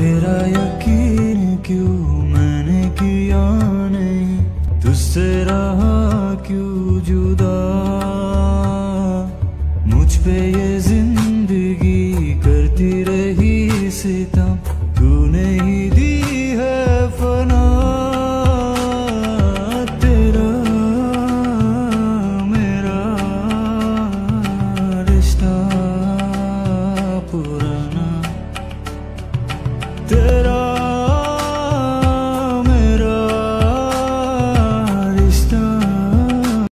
तेरा यकीन क्यों मैंने किया नहीं, तुझसे रहा क्यों जुदा। मुझ पे ये जिंदगी करती रही सितम, तूने ही दी है फना। तेरा मेरा रिश्ता पुराना।